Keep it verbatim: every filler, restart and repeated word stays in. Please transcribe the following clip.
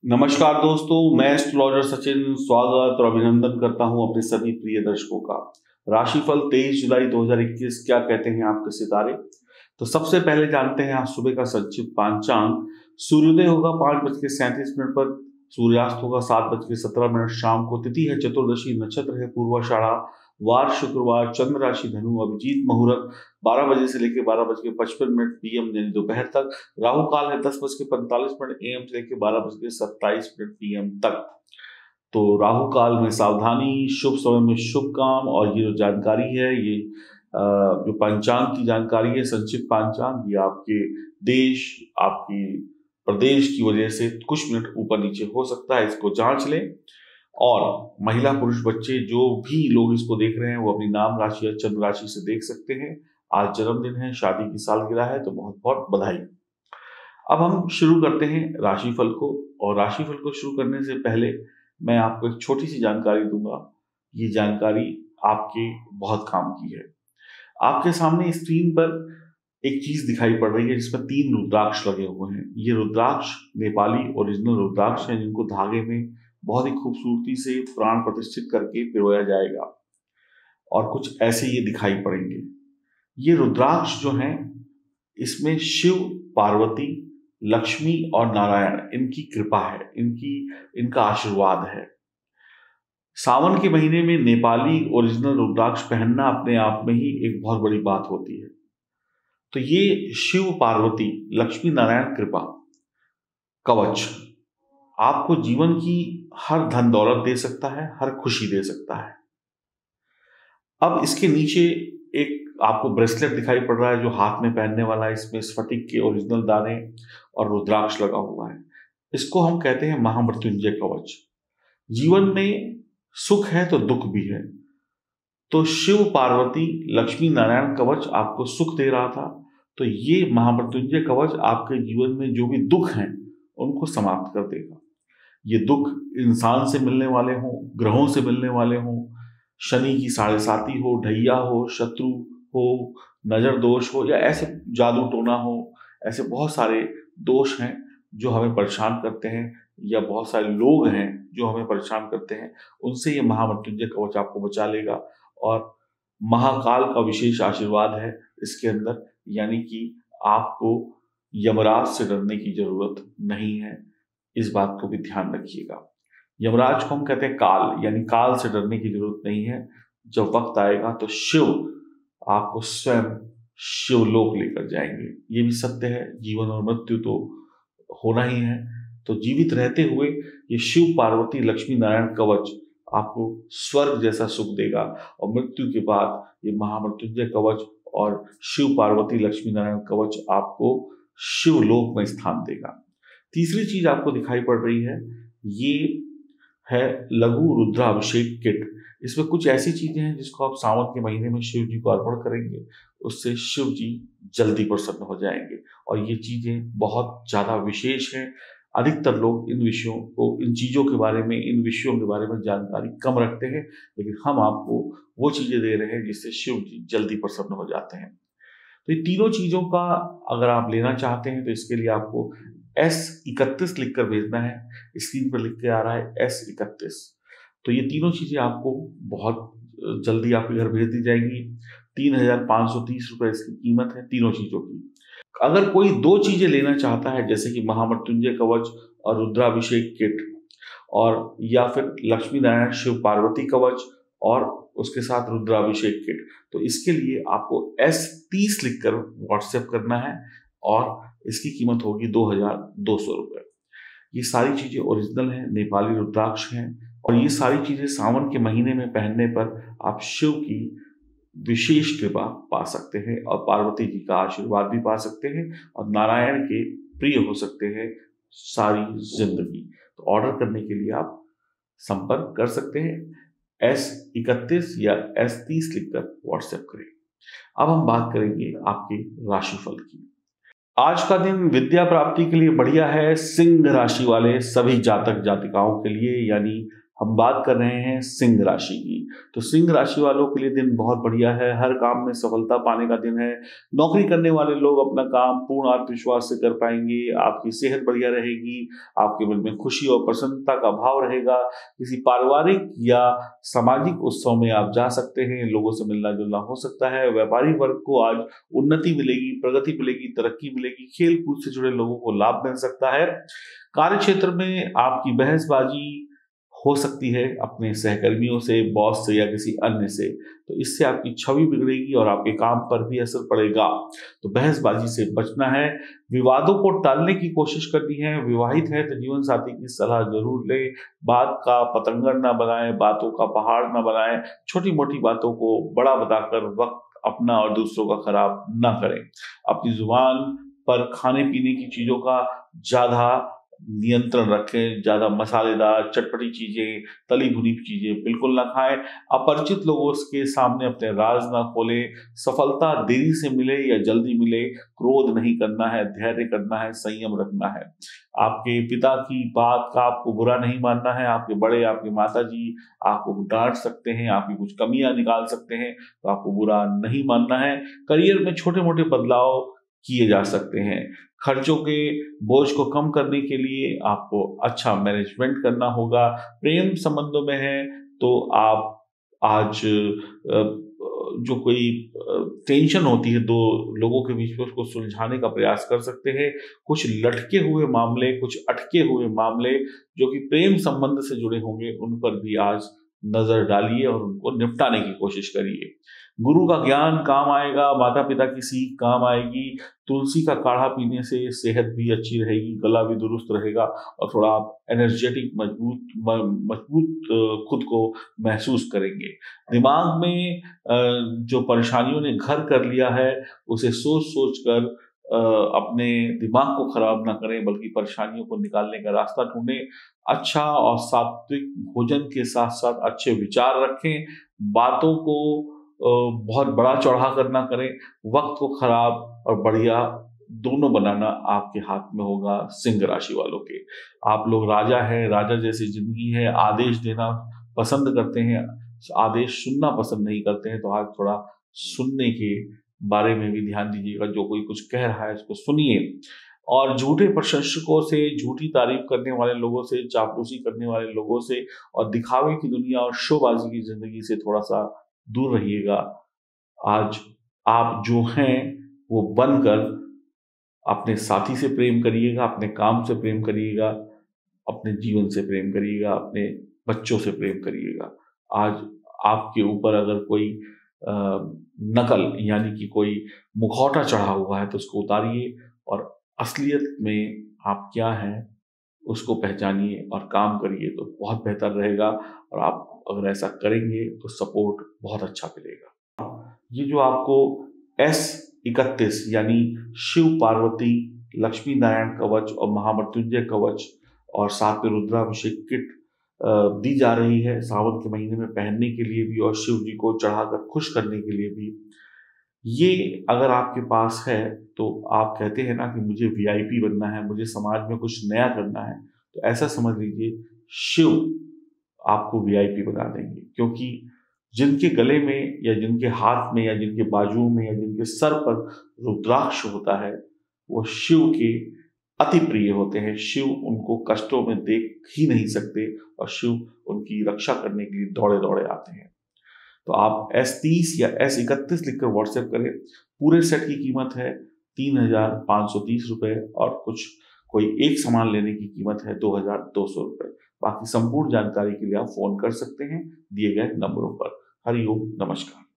नमस्कार दोस्तों, मैं एस्ट्रोलॉजर सचिन स्वागत और अभिनंदन करता हूं अपने सभी प्रिय दर्शकों का। राशिफल तेईस जुलाई दो हज़ार इक्कीस क्या कहते हैं आपके सितारे। तो सबसे पहले जानते हैं आज सुबह का संक्षिप्त पांचांग। सूर्योदय होगा पांच बज के सैंतीस मिनट पर, सूर्यास्त होगा सात बज के सत्रह मिनट शाम को। तिथि है चतुर्दशी, नक्षत्र है पूर्वाषाढ़ा, वार शुक्रवार, चंद्र राशि धनु, अभिजीत मुहूर्त बारह बजे से लेकर बारह बज के पचपन मिनट पीएम यानी दोपहर तक। राहु काल है दस बज के पैंतालीस मिनट एएम से लेकर बारह बज के सत्ताईस मिनट पीएम तक। तो राहु काल में सावधानी, शुभ समय में शुभ काम। और ये जो जानकारी है, ये जो पंचांग की जानकारी है, संक्षिप्त पंचांग, ये आपके देश, आपकी प्रदेश की वजह से कुछ मिनट ऊपर नीचे हो सकता है, इसको जांच लें। और महिला पुरुष बच्चे जो भी लोग इसको देख रहे हैं वो अपनी नाम राशि या चंद्र राशि से देख सकते हैं। आज जन्मदिन है, शादी की सालगिरह है, तो बहुत बहुत बधाई। अब हम शुरू करते हैं राशिफल को। और राशिफल को शुरू करने से पहले मैं आपको एक छोटी सी जानकारी दूंगा। ये जानकारी आपके बहुत काम की है। आपके सामने स्क्रीन पर एक चीज दिखाई पड़ रही है जिसमें तीन रुद्राक्ष लगे हुए हैं। ये रुद्राक्ष नेपाली ओरिजिनल रुद्राक्ष हैं, जिनको धागे में बहुत ही खूबसूरती से प्राण प्रतिष्ठित करके पिरोया जाएगा और कुछ ऐसे ये दिखाई पड़ेंगे। ये रुद्राक्ष जो हैं, इसमें शिव, पार्वती, लक्ष्मी और नारायण, इनकी कृपा है, इनकी इनका आशीर्वाद है। सावन के महीने में नेपाली ओरिजिनल रुद्राक्ष पहनना अपने आप में ही एक बहुत बड़ी बात होती है। तो ये शिव, पार्वती, लक्ष्मी, नारायण कृपा कवच आपको जीवन की हर धन दौलत दे सकता है, हर खुशी दे सकता है। अब इसके नीचे एक आपको ब्रेसलेट दिखाई पड़ रहा है जो हाथ में पहनने वाला है। इसमें स्फटिक के ओरिजिनल दाने और रुद्राक्ष लगा हुआ है। इसको हम कहते हैं महामृत्युंजय कवच। जीवन में सुख है तो दुख भी है। तो शिव, पार्वती, लक्ष्मी, नारायण कवच आपको सुख दे रहा था, तो ये महामृत्युंजय कवच आपके जीवन में जो भी दुख हैं उनको समाप्त कर देगा। ये दुख इंसान से मिलने वाले हों, ग्रहों से मिलने वाले हों, शनि की साढ़े साती हो, ढैया हो, शत्रु हो, नजर दोष हो, या ऐसे जादू टोना हो, ऐसे बहुत सारे दोष हैं जो हमें परेशान करते हैं, या बहुत सारे लोग हैं जो हमें परेशान करते हैं, उनसे ये महामृत्युंजय कवच आपको बचा लेगा। और महाकाल का विशेष आशीर्वाद है इसके अंदर, यानी कि आपको यमराज से डरने की जरूरत नहीं है। इस बात को भी ध्यान रखिएगा। यमराज को हम कहते हैं काल, यानी काल से डरने की जरूरत नहीं है। जब वक्त आएगा तो शिव आपको स्वयं शिवलोक लेकर जाएंगे। ये भी सत्य है, जीवन और मृत्यु तो होना ही है। तो जीवित रहते हुए ये शिव, पार्वती, लक्ष्मी, नारायण कवच आपको स्वर्ग जैसा सुख देगा, और मृत्यु के बाद ये महामृत्युंजय कवच और शिव, पार्वती, लक्ष्मी, नारायण कवच आपको शिवलोक में स्थान देगा। तीसरी चीज आपको दिखाई पड़ रही है, ये है लघु रुद्राभिषेक किट। इसमें कुछ ऐसी चीजें हैं जिसको आप सावन के महीने में शिव जी को अर्पण करेंगे, उससे शिव जी जल्दी प्रसन्न हो जाएंगे। और ये चीजें बहुत ज्यादा विशेष हैं। अधिकतर लोग इन विषयों को, इन चीजों के बारे में, इन विषयों के बारे में जानकारी कम रखते हैं, लेकिन हम आपको वो चीजें दे रहे हैं जिससे शिव जी जल्दी प्रसन्न हो जाते हैं। तो ये तीनों चीजों का अगर आप लेना चाहते हैं तो इसके लिए आपको एस इकतीस लिखकर भेजना है। स्क्रीन पर लिख के आ रहा है एस इकतीस। तो ये तीनों चीजें आपको बहुत जल्दी आपके घर भेज दी जाएंगी। तीन हजार पाँच सौ तीस रुपए इसकी कीमत है तीनों चीजों की। अगर कोई दो चीजें लेना चाहता है, जैसे कि महामृत्युंजय कवच और रुद्राभिषेक किट, और या फिर लक्ष्मी, नारायण, शिव, पार्वती कवच और उसके साथ रुद्राभिषेक किट, तो इसके लिए आपको एस तीस लिखकर व्हाट्सएप करना है और इसकी कीमत होगी दो हजार दो सौ रुपये। ये सारी चीजें ओरिजिनल हैं, नेपाली रुद्राक्ष हैं, और ये सारी चीजें सावन के महीने में पहनने पर आप शिव की विशेष कृपा पा सकते हैं और पार्वती जी का आशीर्वाद भी पा सकते हैं और नारायण के प्रिय हो सकते हैं सारी जिंदगी। तो ऑर्डर करने के लिए आप संपर्क कर सकते हैं। एस इकतीस या एस तीस लिखकर व्हाट्सएप करें। अब हम बात करेंगे आपके राशिफल की। आज का दिन विद्या प्राप्ति के लिए बढ़िया है। सिंह राशि वाले सभी जातक जातिकाओं के लिए, यानी हम बात कर रहे हैं सिंह राशि की। तो सिंह राशि वालों के लिए दिन बहुत बढ़िया है, हर काम में सफलता पाने का दिन है। नौकरी करने वाले लोग अपना काम पूर्ण आत्मविश्वास से कर पाएंगे, आपकी सेहत बढ़िया रहेगी, आपके मन में खुशी और प्रसन्नता का भाव रहेगा। किसी पारिवारिक या सामाजिक उत्सव में आप जा सकते हैं, लोगों से मिलना जुलना हो सकता है। व्यापारी वर्ग को आज उन्नति मिलेगी, प्रगति मिलेगी, तरक्की मिलेगी। खेल कूद से जुड़े लोगों को लाभ मिल सकता है। कार्य क्षेत्र में आपकी बहसबाजी हो सकती है अपने सहकर्मियों से, बॉस से या किसी अन्य से, तो इससे आपकी छवि बिगड़ेगी और आपके काम पर भी असर पड़ेगा। तो बहसबाजी से बचना है, विवादों को टालने की कोशिश करनी है। विवाहित है तो जीवन साथी की सलाह जरूर लें, बात का पतंगर ना बनाएं, बातों का पहाड़ ना बनाएं, छोटी मोटी बातों को बड़ा बताकर वक्त अपना और दूसरों का खराब ना करें। अपनी जुबान पर खाने पीने की चीजों का ज्यादा नियंत्रण रखें, ज्यादा मसालेदार चटपटी चीजें, तली भुनी चीजें बिल्कुल ना खाएं। अपरिचित लोगों के सामने अपने राज ना खोलें। सफलता देरी से मिले या जल्दी मिले, क्रोध नहीं करना है, धैर्य करना है, संयम रखना है। आपके पिता की बात का आपको बुरा नहीं मानना है। आपके बड़े, आपके माता जी आपको डांट सकते हैं, आपकी कुछ कमियां निकाल सकते हैं, तो आपको बुरा नहीं मानना है। करियर में छोटे मोटे बदलाव किए जा सकते हैं। खर्चों के बोझ को कम करने के लिए आपको अच्छा मैनेजमेंट करना होगा। प्रेम संबंधों में है तो आप आज जो कोई टेंशन होती है दो लोगों के बीच में, उसको सुलझाने का प्रयास कर सकते हैं। कुछ लटके हुए मामले, कुछ अटके हुए मामले जो कि प्रेम संबंध से जुड़े होंगे, उन पर भी आज नजर डालिए और उनको निपटाने की कोशिश करिए। गुरु का ज्ञान काम आएगा, माता पिता की सीख काम आएगी। तुलसी का काढ़ा पीने से सेहत भी अच्छी रहेगी, गला भी दुरुस्त रहेगा और थोड़ा आप एनर्जेटिक, मजबूत मजबूत खुद को महसूस करेंगे। दिमाग में जो परेशानियों ने घर कर लिया है, उसे सोच सोच कर अपने दिमाग को खराब ना करें, बल्कि परेशानियों को निकालने का रास्ता ढूंढें। अच्छा और सात्विक भोजन के साथ साथ अच्छे विचार रखें। बातों को बहुत बड़ा चढ़ा कर ना करें। वक्त को खराब और बढ़िया दोनों बनाना आपके हाथ में होगा सिंह राशि वालों के। आप लोग राजा हैं, राजा जैसी जिंदगी है, आदेश देना पसंद करते हैं, आदेश सुनना पसंद नहीं करते हैं, तो आज थोड़ा सुनने के बारे में भी ध्यान दीजिएगा। जो कोई कुछ कह रहा है उसको सुनिए। और झूठे प्रशंसकों से, झूठी तारीफ करने वाले लोगों से, चापलूसी करने वाले लोगों से और दिखावे की दुनिया और शोबाजी की जिंदगी से थोड़ा सा दूर रहिएगा। आज आप जो हैं वो बनकर अपने साथी से प्रेम करिएगा, अपने काम से प्रेम करिएगा, अपने जीवन से प्रेम करिएगा, अपने बच्चों से प्रेम करिएगा। आज आपके ऊपर अगर कोई आ, नकल यानी कि कोई मुखौटा चढ़ा हुआ है तो उसको उतारिए और असलियत में आप क्या हैं उसको पहचानिए और काम करिए, तो बहुत बेहतर रहेगा। और आप अगर ऐसा करेंगे तो सपोर्ट बहुत अच्छा मिलेगा। ये जो आपको एस इकतीस यानी शिव पार्वती लक्ष्मी नारायण कवच और महामृत्युंजय कवच और साथ में रुद्राभिषेक किट दी जा रही है सावन के महीने में पहनने के लिए भी और शिव जी को चढ़ाकर खुश करने के लिए भी, ये अगर आपके पास है तो आप कहते हैं ना कि मुझे वीआईपी बनना है, मुझे समाज में कुछ नया करना है, तो ऐसा समझ लीजिए शिव आपको वीआईपी बना देंगे। क्योंकि जिनके गले में या जिनके हाथ में या जिनके बाजुओं में या जिनके सर पर रुद्राक्ष होता है वो शिव के अति प्रिय होते हैं। शिव उनको कष्टों में देख ही नहीं सकते और शिव उनकी रक्षा करने के लिए दौड़े दौड़े आते हैं। तो आप एस तीस या एस इकतीस लिखकर व्हाट्सएप करें। पूरे सेट की कीमत है तीन हजार पाँच सौ तीस रुपये और कुछ कोई एक सामान लेने की कीमत है दो हजार दो सौ रुपये। बाकी संपूर्ण जानकारी के लिए आप फोन कर सकते हैं दिए गए नंबरों पर। हरिओम, नमस्कार।